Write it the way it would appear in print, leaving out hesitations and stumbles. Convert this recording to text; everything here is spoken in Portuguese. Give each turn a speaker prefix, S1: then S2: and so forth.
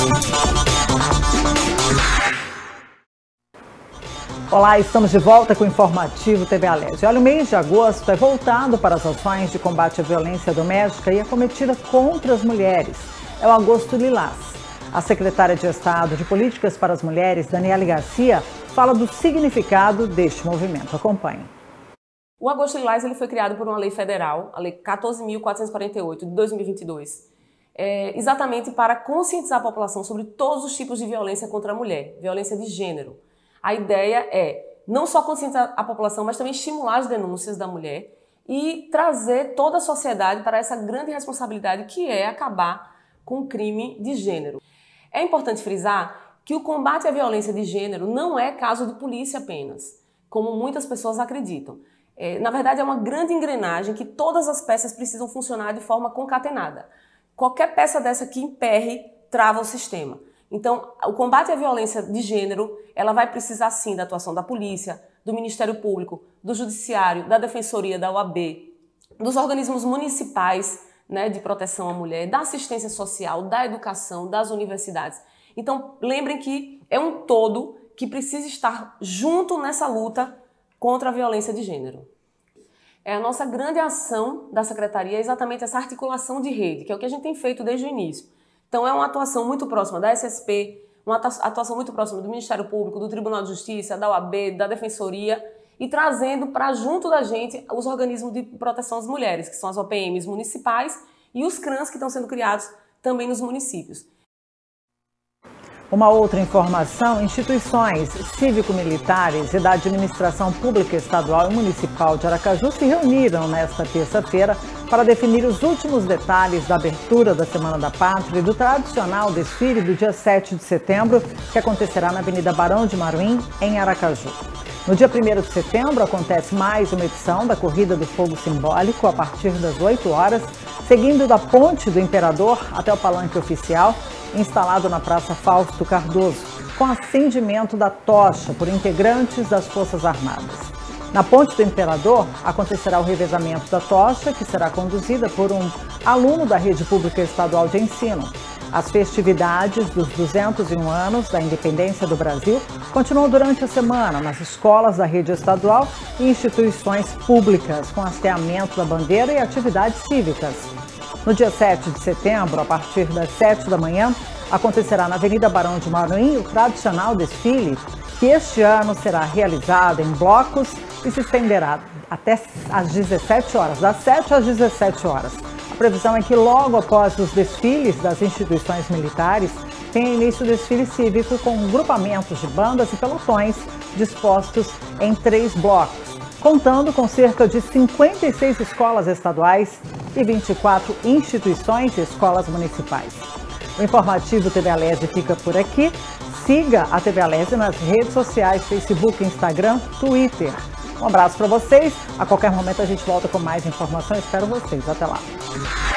S1: Olá, estamos de volta com o Informativo TV Alerj. Olha, o mês de agosto é voltado para as ações de combate à violência doméstica e a cometida contra as mulheres. É o Agosto Lilás. A secretária de Estado de Políticas para as Mulheres, Daniele Garcia, fala do significado deste movimento. Acompanhe.
S2: O Agosto Lilás ele foi criado por uma lei federal, a Lei 14.448 de 2022, exatamente para conscientizar a população sobre todos os tipos de violência contra a mulher, violência de gênero. A ideia é não só conscientizar a população, mas também estimular as denúncias da mulher e trazer toda a sociedade para essa grande responsabilidade que é acabar com o crime de gênero. É importante frisar que o combate à violência de gênero não é caso de polícia apenas, como muitas pessoas acreditam. Na verdade, é uma grande engrenagem que todas as peças precisam funcionar de forma concatenada. Qualquer peça dessa que emperre, trava o sistema. Então, o combate à violência de gênero, ela vai precisar sim da atuação da polícia, do Ministério Público, do Judiciário, da Defensoria, da OAB, dos organismos municipais, né, de proteção à mulher, da assistência social, da educação, das universidades. Então, lembrem que é um todo que precisa estar junto nessa luta contra a violência de gênero. A nossa grande ação da Secretaria é exatamente essa articulação de rede, que é o que a gente tem feito desde o início. Então é uma atuação muito próxima da SSP, uma atuação muito próxima do Ministério Público, do Tribunal de Justiça, da OAB, da Defensoria e trazendo para junto da gente os organismos de proteção às mulheres, que são as OPMs municipais e os CRANs que estão sendo criados também nos municípios.
S1: Uma outra informação, instituições cívico-militares e da administração pública estadual e municipal de Aracaju se reuniram nesta terça-feira para definir os últimos detalhes da abertura da Semana da Pátria e do tradicional desfile do dia 7 de setembro, que acontecerá na Avenida Barão de Maruim, em Aracaju. No dia 1º de setembro acontece mais uma edição da Corrida do Fogo Simbólico a partir das 8 horas, seguindo da Ponte do Imperador até o Palanque Oficial, instalado na Praça Fausto Cardoso, com acendimento da tocha por integrantes das Forças Armadas. Na Ponte do Imperador acontecerá o revezamento da tocha, que será conduzida por um aluno da Rede Pública Estadual de Ensino. As festividades dos 201 anos da independência do Brasil continuam durante a semana nas escolas da rede estadual e instituições públicas, com hasteamento da bandeira e atividades cívicas. No dia 7 de setembro, a partir das 7 da manhã, acontecerá na Avenida Barão de Maruim o tradicional desfile, que este ano será realizado em blocos e se estenderá até às 17 horas, das 7 às 17 horas. A previsão é que logo após os desfiles das instituições militares, tenha início o desfile cívico com grupamentos de bandas e pelotões dispostos em 3 blocos, contando com cerca de 56 escolas estaduais e 24 instituições e escolas municipais. O Informativo TV Alerj fica por aqui. Siga a TV Alerj nas redes sociais, Facebook, Instagram, Twitter. Um abraço para vocês. A qualquer momento a gente volta com mais informações. Espero vocês. Até lá.